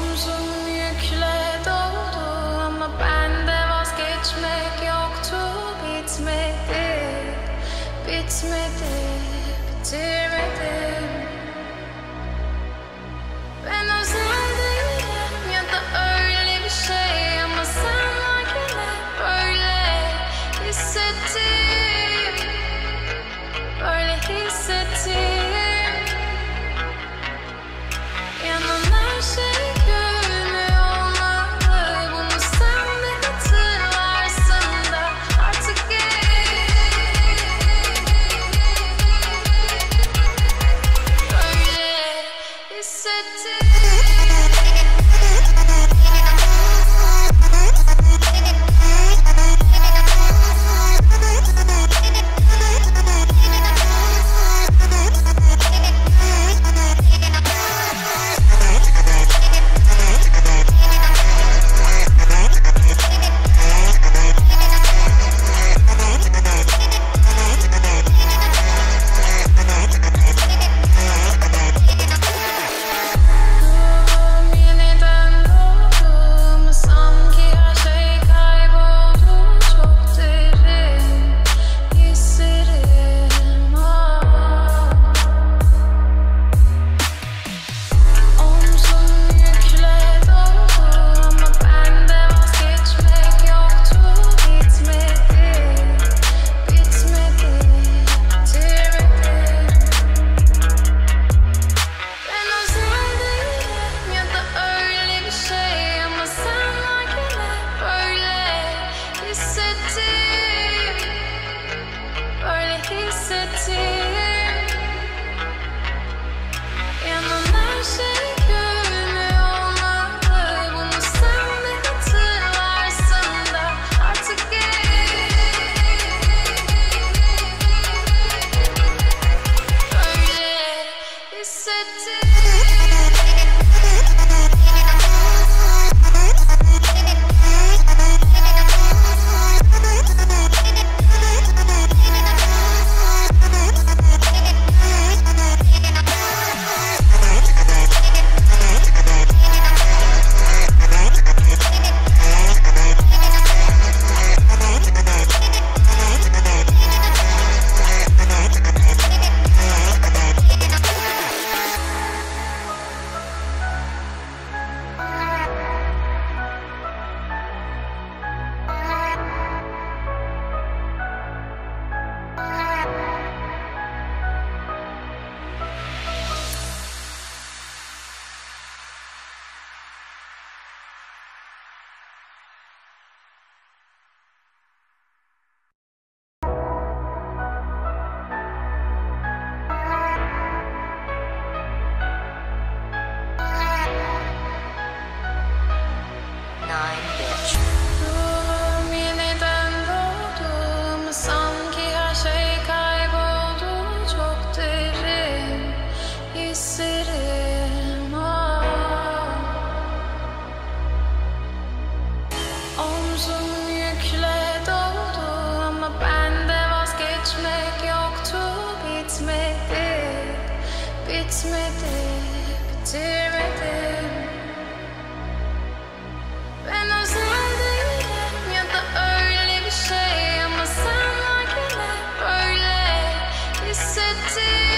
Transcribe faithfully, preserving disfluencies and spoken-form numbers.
Omzum yükle doldu ama bende vazgeçmek yoktu. Bitmedi, bitmedi, bitirmedim. Ben özel değilim ya da öyle bir şey, ama sen varken hep böyle hissettim, böyle hissettim. Yanan her şey gülmüyor olmalı. Bunu sen de hatırlarsın da artık böyle hissettim. Omzum yükle doldu ama bende vazgeçmek yoktu. Bitmedi, bitmedi, bitirmedim. Ben özel değilim ya da öyle bir şey, ama sen varken hep böyle hissettim.